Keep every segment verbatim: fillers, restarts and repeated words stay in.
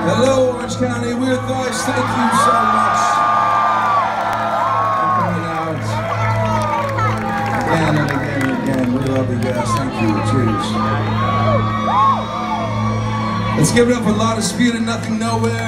Hello, Orange County. Weird Thoughts, thank you so much for coming out. Again and again and again. We love you guys. Thank you. Cheers. Let's give it up for La Dispute and Nothing Nowhere.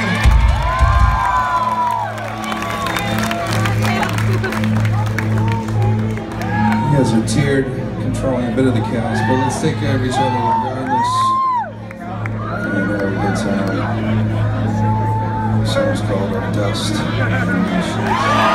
You guys are tiered, controlling a bit of the chaos, but let's take care of each other regardless. And have a good time. The song's called Dust.